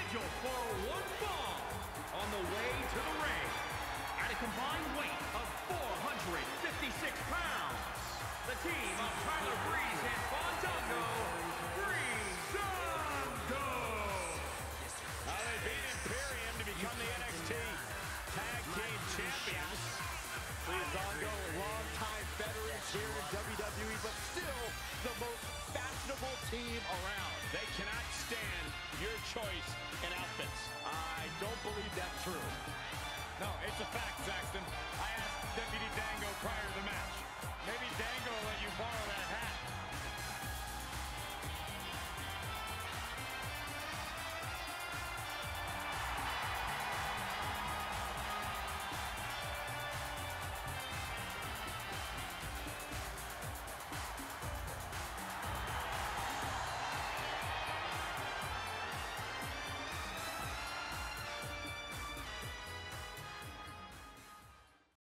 scheduled for one fall on the way to the ring. At a combined weight of 456 pounds, the team of Tyler Breeze and Fandango, Breezango. They beat Imperium to become the NXT Tag Team Champions. Breezango, longtime veterans here in WWE, but still the most fashionable team around. They cannot stand your choice in outfits. I don't believe that's true. No, it's a fact, Saxton. I asked Deputy Dango prior to the match. Maybe Dango will let you borrow that hat.